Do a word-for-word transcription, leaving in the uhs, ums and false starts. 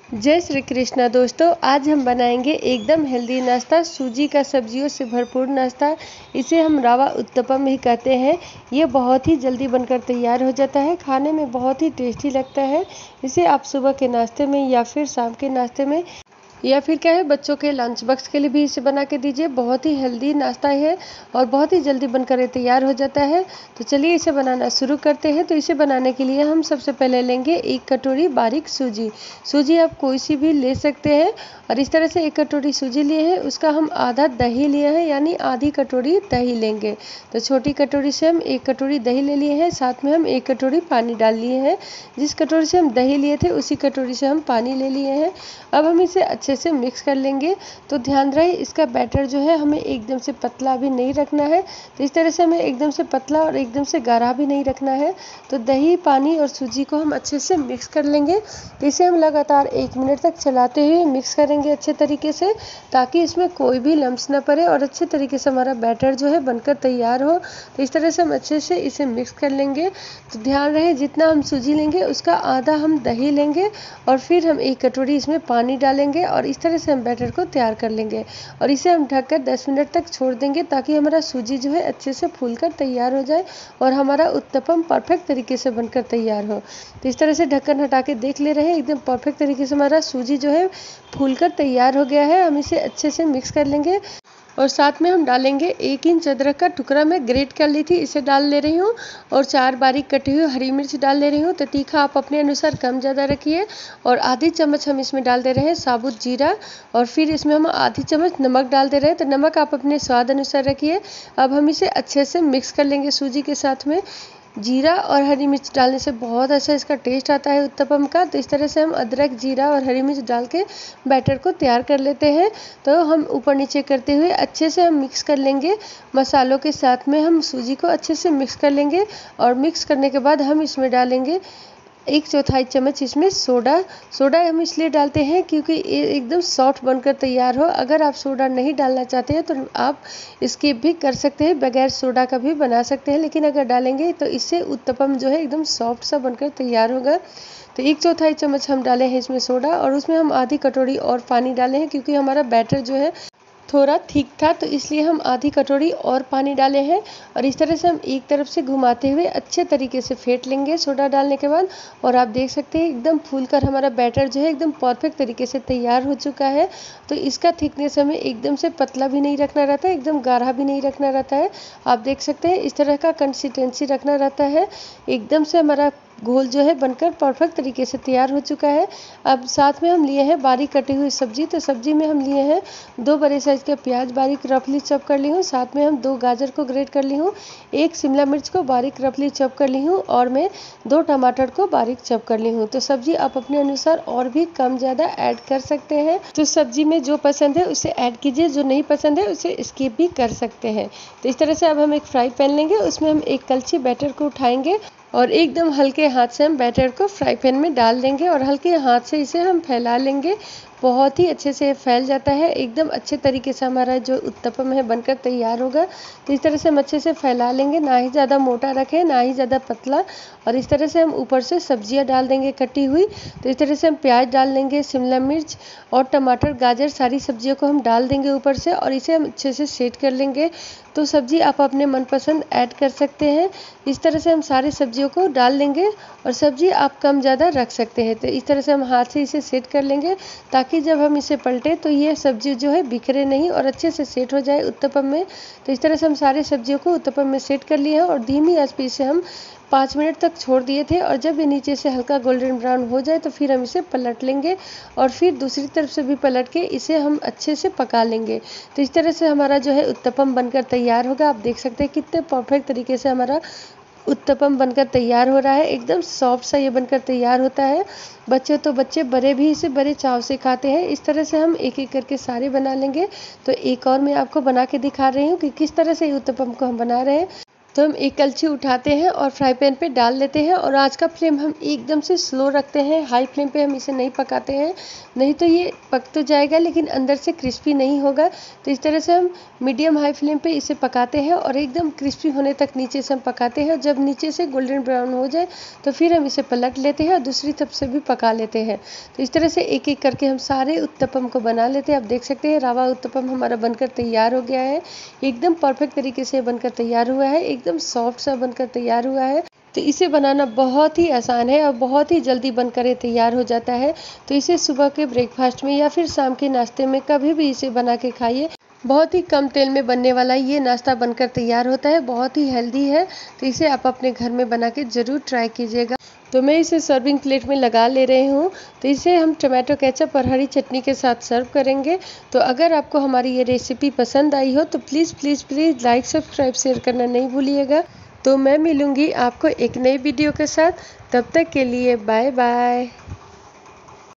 जय श्री कृष्णा दोस्तों, आज हम बनाएंगे एकदम हेल्दी नाश्ता, सूजी का सब्जियों से भरपूर नाश्ता। इसे हम रवा उत्तपम भी कहते हैं। ये बहुत ही जल्दी बनकर तैयार हो जाता है, खाने में बहुत ही टेस्टी लगता है। इसे आप सुबह के नाश्ते में या फिर शाम के नाश्ते में या फिर क्या है बच्चों के लंच बॉक्स के लिए भी इसे बना के दीजिए। बहुत ही हेल्दी नाश्ता है और बहुत ही जल्दी बनकर तैयार हो जाता है। तो चलिए इसे बनाना शुरू करते हैं। तो इसे बनाने के लिए हम सबसे पहले लेंगे एक कटोरी बारीक सूजी। सूजी आप कोई सी भी ले सकते हैं और इस तरह से एक कटोरी सूजी लिए हैं, उसका हम आधा दही लिए हैं, यानी आधी कटोरी दही लेंगे। तो छोटी कटोरी से हम एक कटोरी दही ले लिए हैं, साथ में हम एक कटोरी पानी डाल लिए हैं। जिस कटोरी से हम दही लिए थे उसी कटोरी से हम पानी ले लिए हैं। अब हम इसे अच्छे से मिक्स कर लेंगे। तो ध्यान रहे इसका बैटर जो है हमें एकदम से पतला भी नहीं रखना है। तो इस तरह से हमें एकदम से पतला और एकदम से गाढ़ा भी नहीं रखना है। तो दही, पानी और सूजी को हम अच्छे से मिक्स कर लेंगे। तो इसे हम लगातार एक मिनट तक चलाते हुए मिक्स करेंगे अच्छे तरीके से, ताकि इसमें कोई भी लम्स ना पड़े और अच्छे तरीके से हमारा बैटर जो है बनकर तैयार हो। तो इस तरह से हम अच्छे से इसे मिक्स कर लेंगे। तो ध्यान रहे जितना हम सूजी लेंगे उसका आधा हम दही लेंगे और फिर हम एक कटोरी इसमें पानी डालेंगे और इस तरह से हम बैटर को तैयार कर लेंगे। और इसे हम ढककर दस मिनट तक छोड़ देंगे, ताकि हमारा सूजी जो है अच्छे से फूलकर तैयार हो जाए और हमारा उत्तपम परफेक्ट तरीके से बनकर तैयार हो। तो इस तरह से ढक्कन हटा के देख ले रहे हैं, एकदम परफेक्ट तरीके से हमारा सूजी जो है फूलकर तैयार हो गया है। हम इसे अच्छे से मिक्स कर लेंगे और साथ में हम डालेंगे एक इंच अदरक का टुकड़ा मैं ग्रेट कर ली थी, इसे डाल ले रही हूँ। और चार बारीक कटी हुई हरी मिर्च डाल ले रही हूँ। तो तीखा आप अपने अनुसार कम ज़्यादा रखिए। और आधी चम्मच हम इसमें डाल दे रहे हैं साबुत जीरा और फिर इसमें हम आधी चम्मच नमक डाल दे रहे हैं। तो नमक आप अपने स्वाद अनुसार रखिए। अब हम इसे अच्छे से मिक्स कर लेंगे सूजी के साथ में। जीरा और हरी मिर्च डालने से बहुत अच्छा इसका टेस्ट आता है उत्तपम का। तो इस तरह से हम अदरक, जीरा और हरी मिर्च डाल के बैटर को तैयार कर लेते हैं। तो हम ऊपर नीचे करते हुए अच्छे से हम मिक्स कर लेंगे। मसालों के साथ में हम सूजी को अच्छे से मिक्स कर लेंगे और मिक्स करने के बाद हम इसमें डालेंगे एक चौथाई चम्मच इसमें सोडा। सोडा हम इसलिए डालते हैं क्योंकि ये एकदम सॉफ्ट बनकर तैयार हो। अगर आप सोडा नहीं डालना चाहते हैं तो आप स्किप भी कर सकते हैं, बगैर सोडा का भी बना सकते हैं, लेकिन अगर डालेंगे तो इससे उत्तपम जो है एकदम सॉफ्ट सा बनकर तैयार होगा। तो एक चौथाई चम्मच हम डाले हैं इसमें सोडा और उसमें हम आधी कटोरी और पानी डाले हैं, क्योंकि हमारा बैटर जो है थोड़ा थिक था, तो इसलिए हम आधी कटोरी और पानी डाले हैं। और इस तरह से हम एक तरफ से घुमाते हुए अच्छे तरीके से फेंट लेंगे सोडा डालने के बाद। और आप देख सकते हैं एकदम फूलकर हमारा बैटर जो है एकदम परफेक्ट तरीके से तैयार हो चुका है। तो इसका थिकनेस हमें एकदम से पतला भी नहीं रखना रहता है, एकदम गाढ़ा भी नहीं रखना रहता है। आप देख सकते हैं इस तरह का कंसिस्टेंसी रखना रहता है। एकदम से हमारा घोल जो है बनकर परफेक्ट तरीके से तैयार हो चुका है। अब साथ में हम लिए हैं बारीक कटी हुई सब्जी। तो सब्जी में हम लिए हैं दो बड़े साइज के प्याज बारीक रफली चॉप कर ली हूँ, साथ में हम दो गाजर को ग्रेट कर ली हूँ, एक शिमला मिर्च को बारीक रफली चॉप कर ली हूँ और मैं दो टमाटर को बारीक चॉप कर ली हूँ। तो सब्जी आप अपने अनुसार और भी कम ज़्यादा ऐड कर सकते हैं। तो सब्जी में जो पसंद है उसे ऐड कीजिए, जो नहीं पसंद है उसे स्किप भी कर सकते हैं। तो इस तरह से अब हम एक फ्राई पैन लेंगे, उसमें हम एक कलछी बैटर को उठाएंगे और एकदम हल्के हाथ से हम बैटर को फ्राई पैन में डाल देंगे और हल्के हाथ से इसे हम फैला लेंगे। बहुत ही अच्छे से फैल जाता है, एकदम अच्छे तरीके से हमारा जो उत्तपम है बनकर तैयार होगा। तो इस तरह से हम अच्छे से फैला लेंगे, ना ही ज़्यादा मोटा रखें ना ही ज़्यादा पतला। और इस तरह से हम ऊपर से सब्जियां डाल देंगे कटी हुई। तो इस तरह से हम प्याज डाल देंगे, शिमला मिर्च और टमाटर, गाजर, सारी सब्जियों को हम डाल देंगे ऊपर से और इसे हम अच्छे से सेट कर लेंगे। तो सब्जी आप अपने मनपसंद ऐड कर सकते हैं। इस तरह से हम सारी सब्जियों को डाल देंगे और सब्जी आप कम ज़्यादा रख सकते हैं। तो इस तरह से हम हाथ से इसे सेट कर लेंगे, ताकि जब हम इसे पलटे तो ये सब्जी जो है बिखरे नहीं और अच्छे से सेट हो जाए उत्तपम में। तो इस तरह से हम सारी सब्जियों को उत्तपम में सेट कर लिए हैं और धीमी आंच पे इसे हम पाँच मिनट तक छोड़ दिए थे। और जब ये नीचे से हल्का गोल्डन ब्राउन हो जाए तो फिर हम इसे पलट लेंगे और फिर दूसरी तरफ से भी पलट के इसे हम अच्छे से पका लेंगे। तो इस तरह से हमारा जो है उत्तपम बनकर तैयार होगा। आप देख सकते हैं कितने परफेक्ट तरीके से हमारा उत्तपम बनकर तैयार हो रहा है। एकदम सॉफ्ट सा ये बनकर तैयार होता है। बच्चे तो बच्चे, बड़े भी इसे बड़े चाव से खाते हैं। इस तरह से हम एक एक करके सारे बना लेंगे। तो एक और मैं आपको बना के दिखा रही हूँ कि किस तरह से उत्तपम को हम बना रहे हैं। तो हम एक कलछी उठाते हैं और फ्राई पैन पे डाल लेते हैं और आँच का फ्लेम हम एकदम से स्लो रखते हैं। हाई फ्लेम पे हम इसे नहीं पकाते हैं, नहीं तो ये पक तो जाएगा लेकिन अंदर से क्रिस्पी नहीं होगा। तो इस तरह से हम मीडियम हाई फ्लेम पे इसे पकाते हैं और एकदम क्रिस्पी होने तक नीचे से हम पकाते हैं। जब नीचे से गोल्डन ब्राउन हो जाए तो फिर हम इसे पलट लेते हैं और दूसरी तरफ से भी पका लेते हैं। तो इस तरह से एक एक करके हम सारे उत्तपम को बना लेते हैं। आप देख सकते हैं रवा उत्तपम हमारा बनकर तैयार हो गया है। एकदम परफेक्ट तरीके से बनकर तैयार हुआ है, एकदम सॉफ्ट सा बनकर तैयार हुआ है। तो इसे बनाना बहुत ही आसान है और बहुत ही जल्दी बनकर ये तैयार हो जाता है। तो इसे सुबह के ब्रेकफास्ट में या फिर शाम के नाश्ते में कभी भी इसे बना के खाइए। बहुत ही कम तेल में बनने वाला ये नाश्ता बनकर तैयार होता है, बहुत ही हेल्दी है। तो इसे आप अपने घर में बना के ज़रूर ट्राई कीजिएगा। तो मैं इसे सर्विंग प्लेट में लगा ले रही हूँ। तो इसे हम टमाटो केचप और हरी चटनी के साथ सर्व करेंगे। तो अगर आपको हमारी ये रेसिपी पसंद आई हो तो please please please like subscribe share करना नहीं भूलिएगा। तो मैं मिलूँगी आपको एक नई वीडियो के साथ। तब तक के लिए बाय बाय।